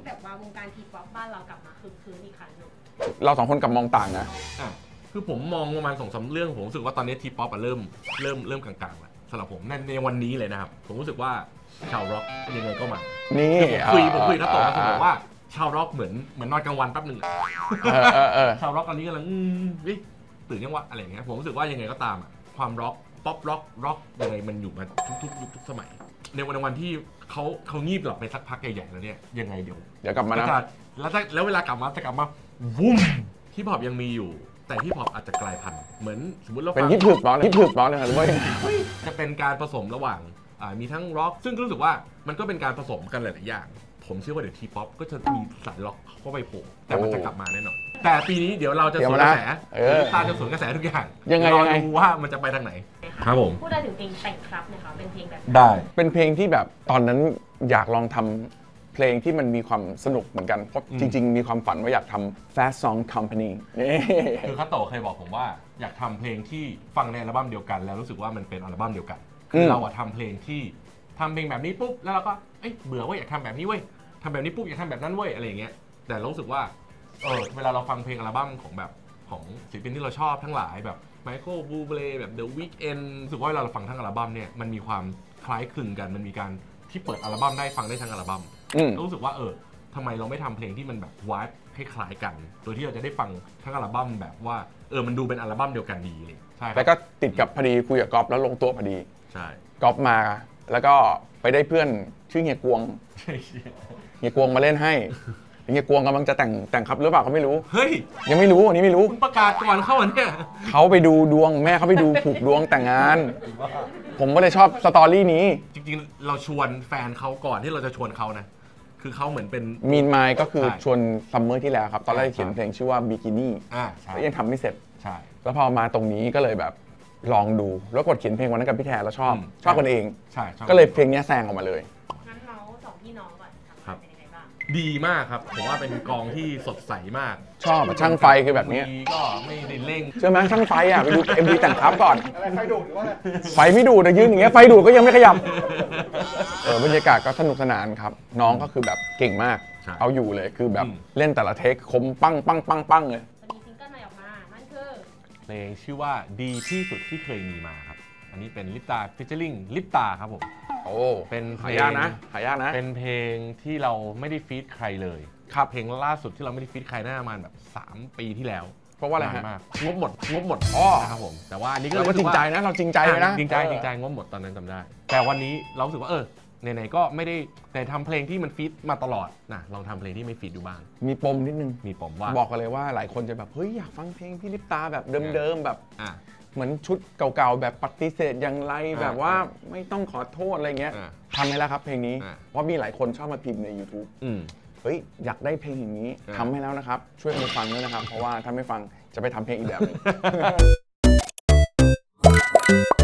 แบบว่าวงการทีป๊อปบ้านเรากลับมาคึกคืนอีกครั้งหนึ่งเรา2 คนกับมองต่างนะคือผมมองประมาณ2-3 เรื่องผมรู้สึกว่าตอนนี้ทีป๊อปเริ่มกลางๆแล้วสำหรับผมในวันนี้เลยนะครับผมรู้สึกว่าชาวร็อกยังไงก็มานี่ผมคุยครับต่อมาผมบอกว่าชาวร็อกเหมือนนอนกลางวันแป๊บนึงชาวร็อกตอนนี้กำลังตื่นยังวะอะไรอย่างเงี้ยผมรู้สึกว่ายังไงก็ตามความร็อกป๊อปร็อกยังไงมันอยู่มาทุกยุคทุกสมัยในวันที่เขางีบหลับไปสักพักใหญ่ๆแล้วเนี่ยยังไงเดี๋ยวกลับมานะแล้วเวลากลับมาจะกลับมาวุ้มฮิปฮอปยังมีอยู่แต่ฮิปฮอปอาจจะกลายพันธุ์เหมือนสมมติเราเป็นฮิปฮอปเลยครับจะเป็นการผสมระหว่างมีทั้งร็อกซึ่งรู้สึกว่ามันก็เป็นการผสมกันหลายๆอย่างผมเชื่อว่าเดี๋ยวทีป๊อปก็จะมีสายร็อกเข้าไปโผล่แต่มันจะกลับมาแน่นอนแต่ปีนี้เดี๋ยวเราจะสวนกระแสตาจะสวนกระแสทุกอย่างรอดูว่ามันจะไปทางไหนครับผมพูดได้ถึงเพลงแต่งครับเนี่ยค่ะเป็นเพลงแบบได้เป็นเพลงที่แบบตอนนั้นอยากลองทำเพลงที่มันมีความสนุกเหมือนกันเพราะจริงๆมีความฝันว่าอยากทำ Fast Song Company คือคัตโตะเคยบอกผมว่าอยากทำเพลงที่ฟังในอัลบั้มเดียวกันแล้วรู้สึกว่ามันเป็นอัลบั้มเดียวกันคือเราทำเพลงที่ทำเพลงแบบนี้ปุ๊บแล้วเราก็เบื่อว่าอยากทำแบบนี้เว้ยทำแบบนี้ปุ๊บอยากทำแบบนั้นเว้ยอะไรอย่างเงี้ยแต่เรารู้สึกว่าเวลาเราฟังเพลงอัลบั้มของศิลปินที่เราชอบทั้งหลายแบบไมเคิลบูเบลแบบ The Weeknd รู้สึกว่าเวลาเราฟังทั้งอัลบั้มเนี่ยมันมีความคล้ายคลึงกันมันมีการที่เปิดอัลบั้มได้ฟังได้ทั้งอัลบั้มรู้สึกว่าทำไมเราไม่ทำเพลงที่มันแบบวายให้คล้ายกันโดยที่เราจะได้ฟังทั้งอัลบั้มแบบว่ามันดูเป็นอัลบั้มเดียวกันดีเลยใช่แล้วก็ติดกับพอดีคุยกับก๊อฟแล้วลงตัวพอดีใช่ก๊อฟมาแล้วก็ไปได้เพื่อนชื่อเฮียกวงเฮียกวงมาเล่นให้เฮียกวงกำลังจะแต่งครับหรือเปล่าเขาไม่รู้เฮ้ยยังไม่รู้อันนี้ไม่รู้ประกาศก่อนเข้าเนี่ยเขาไปดูดวงแม่เขาไปดูผูกดวงแต่งงานผมก็เลยชอบสตอรี่นี้จริงๆเราชวนแฟนเขาก่อนที่เราจะชวนเขานะคือเขาเหมือนเป็นมีนไมล์ก็คือชวนซัมเมอร์ที่แล้วครับตอนแรกเขียนเพลงชื่อว่าบิกินี่ยังทำไม่เสร็จใช่แล้วพอมาตรงนี้ก็เลยแบบลองดูแล้วกดเขียนเพลงวันนั้นกับพี่แทนแล้วชอบกันเองใช่ก็เลยเพลงนี้แซงออกมาเลยงั้นเรา2 พี่น้องก่อนทำงานเป็นยังไงบ้างดีมากครับผมว่าเป็นกองที่สดใสมากชอบช่างไฟคือแบบนี้ก็ไม่ได้เร่งเชื่อไหมช่างไฟไปดู MV แต่งครับก่อนไฟดูดหรือว่าไฟไม่ดูดแต่ยืนอย่างเงี้ยไฟดูดก็ยังไม่ขยับบรรยากาศก็สนุกสนานครับน้องก็คือแบบเก่งมากเอาอยู่เลยคือแบบเล่นแต่ละเทคคมปั้งเลยจะมีซิงเกิลใหม่ออกมานั่นคือเพลงชื่อว่าดีที่สุดที่เคยมีมาครับอันนี้เป็นลิปตาฟิชเชอร์ลิงลิปตาครับผมเป็นหายากนะเป็นเพลงที่เราไม่ได้ฟีดใครเลยครับเพลงล่าสุดที่เราไม่ได้ฟีดใครน่าประมาณแบบ3 ปีที่แล้วเพราะว่าอะไรฮะงบหมดนะครับผมแต่ว่าอันนี้ก็จริงใจนะเราจริงใจเลยนะจริงใจงบหมดตอนนั้นจำได้แต่วันนี้เรารู้สึกว่าไหนๆก็ไม่ได้แต่ทำเพลงที่มันฟีดมาตลอดนะลองทำเพลงที่ไม่ฟีดดูบ้างมีปมนิดนึงมีปมว่าบอกกันเลยว่าหลายคนจะแบบเฮ้ยอยากฟังเพลงพี่ลิปตาแบบเดิมๆแบบเหมือนชุดเก่าๆแบบปฏิเสธอย่างไรแบบว่าไม่ต้องขอโทษอะไรเงี้ยทำให้แล้วครับเพลงนี้เพราะมีหลายคนชอบมาพิมพ์ใน YouTube เฮ้ยอยากได้เพลงอย่างนี้ทำให้แล้วนะครับช่วยกันฟังด้วยนะครับเพราะว่าถ้าไม่ฟังจะไปทำเพลงอีกแบบนึง